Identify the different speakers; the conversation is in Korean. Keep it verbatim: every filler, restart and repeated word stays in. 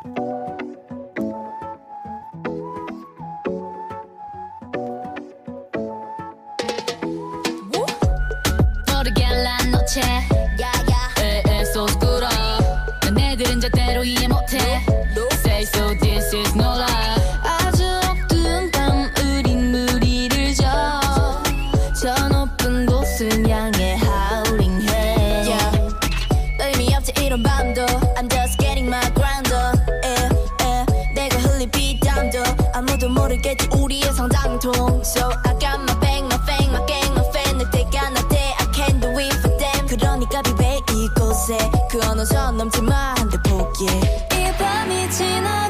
Speaker 1: So I got my bang, my fang, my gang, my fan 늘 때가 나대 I can't do it for them 그러니까 비배 이곳에 그 어느 선 넘지 마 한 대 포기해 이 밤이 지나